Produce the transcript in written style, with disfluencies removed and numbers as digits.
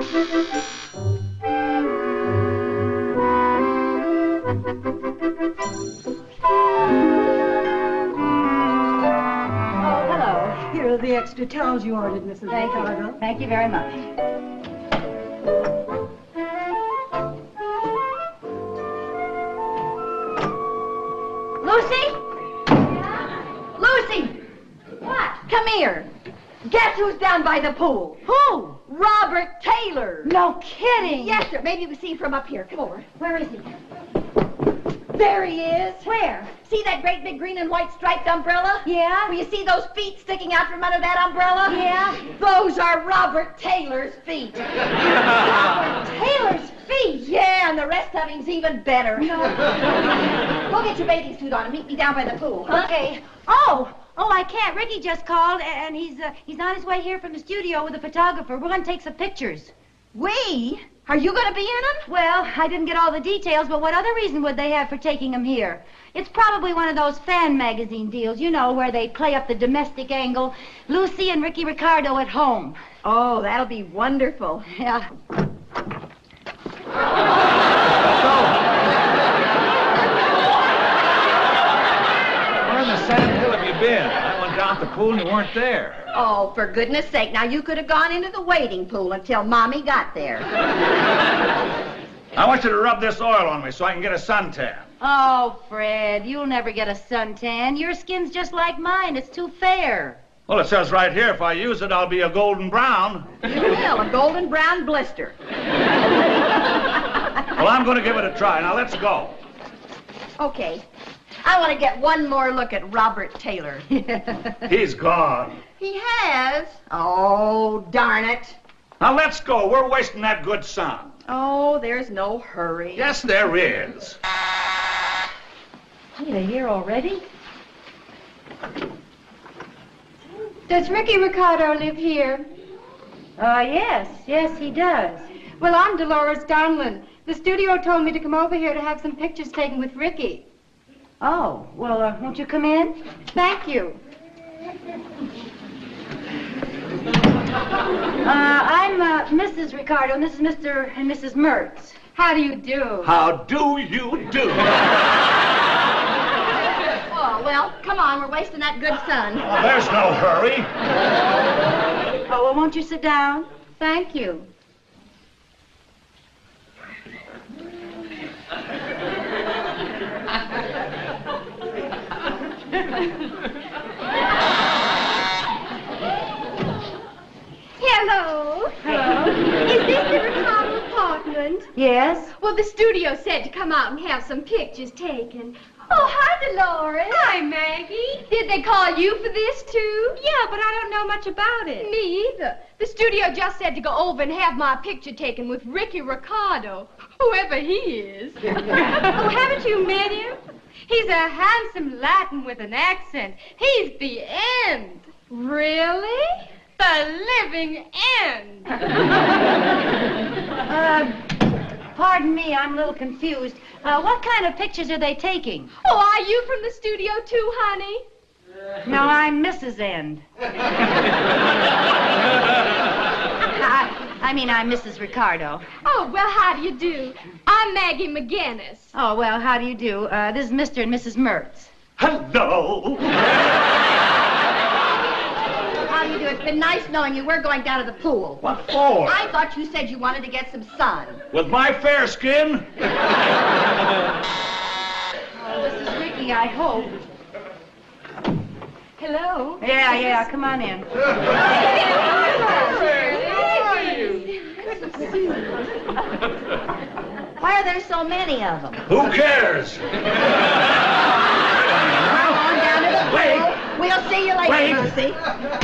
Here are the extra towels you ordered, Mrs. Ricardo. Thank you very much. Lucy? Yeah? Lucy! What? Come here. Guess who's down by the pool? Who? Robert Taylor. No kidding. Yes, sir. Maybe we see him from up here. Come over. Where is he? There he is. Where? See that great big green and white striped umbrella? Yeah. Well, you see those feet sticking out from under that umbrella? Yeah. Those are Robert Taylor's feet. Robert Taylor's feet? Yeah, and the rest of him's even better. No. Go get your bathing suit on and meet me down by the pool. Huh? Okay. Oh, I can't. Ricky just called, and he's on his way here from the studio with a photographer. We're going to take some pictures. We? Are you going to be in them? Well, I didn't get all the details, but what other reason would they have for taking them here? It's probably one of those fan magazine deals, you know, where they play up the domestic angle. Lucy and Ricky Ricardo at home. Oh, that'll be wonderful. Yeah. Where in the Sand Hill have you been? I went down to the pool and you weren't there. Oh, for goodness sake. Now, you could have gone into the wading pool until Mommy got there. I want you to rub this oil on me so I can get a suntan. Oh, Fred, you'll never get a suntan. Your skin's just like mine. It's too fair. Well, it says right here, if I use it, I'll be a golden brown. You will, a golden brown blister. Well, I'm going to give it a try. Now, let's go. Okay. I want to get one more look at Robert Taylor. He's gone. He has? Oh, darn it. Now, let's go. We're wasting that good sun. Oh, there's no hurry. Yes, there is. Hey, they're here already? Does Ricky Ricardo live here? Yes, he does. Well, I'm Dolores Donlin. The studio told me to come over here to have some pictures taken with Ricky. Oh, well, won't you come in? Thank you. I'm Mrs. Ricardo, and this is Mr. and Mrs. Mertz. How do you do? How do you do? Oh, well, come on. We're wasting that good sun. Well, there's no hurry. Oh, well, won't you sit down? Thank you. Hello. Hello. Is this the Ricardo apartment? Yes. Well, the studio said to come out and have some pictures taken. Oh, hi, Dolores. Hi, Maggie. Did they call you for this, too? Yeah, but I don't know much about it. Me either. The studio just said to go over and have my picture taken with Ricky Ricardo, whoever he is. Oh, haven't you met him? He's a handsome Latin with an accent. He's the end. Really? The living end. Pardon me, I'm a little confused. What kind of pictures are they taking? Oh, are you from the studio, too, honey? No, I'm Mrs. End. I mean, I'm Mrs. Ricardo. Oh, well, how do you do? I'm Maggie McGinnis. Oh, well, how do you do? This is Mr. and Mrs. Mertz. Hello. How do you do? It's been nice knowing you. We're going down to the pool. What for? I thought you said you wanted to get some sun. With my fair skin? Oh, this is Ricky, I hope. Hello. Yeah, come on in. Why are there so many of them? Who cares? Come on down to the pool. Wait. We'll see you later, Wait. Lucy.